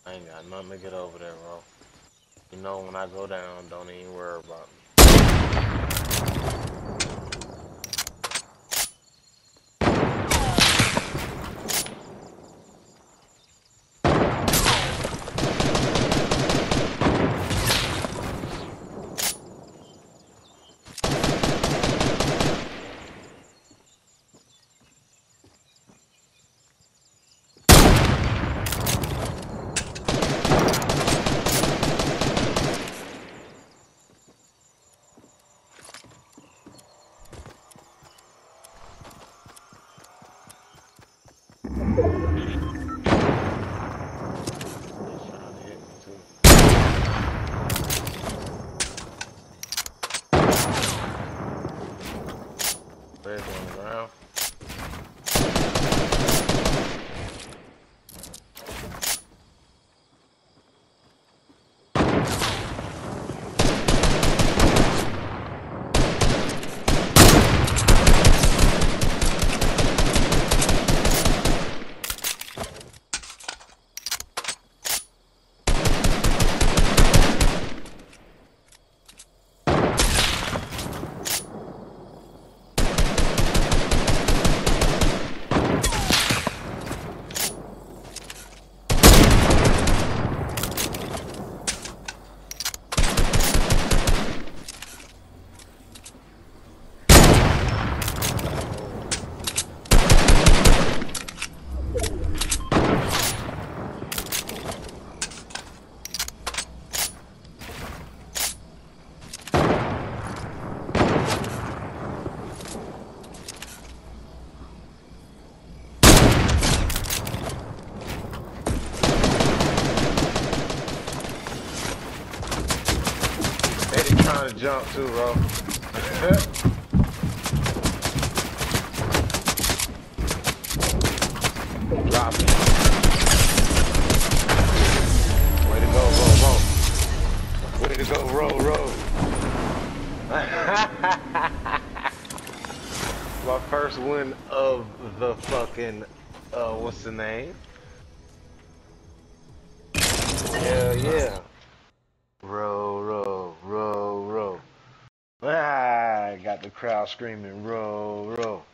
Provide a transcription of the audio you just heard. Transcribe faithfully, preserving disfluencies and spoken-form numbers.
I ain't got nothing to get over there, bro. You know when I go down, don't even worry about me. They trying to hit me too. Red one around. They trying to jump too, bro. Drop it. Way to go, roll, roll. Way to go, roll, roll. My first win of the fucking, uh, what's the name? Hell yeah. Roll, roll, roll, roll. Ah, got the crowd screaming, roll, roll.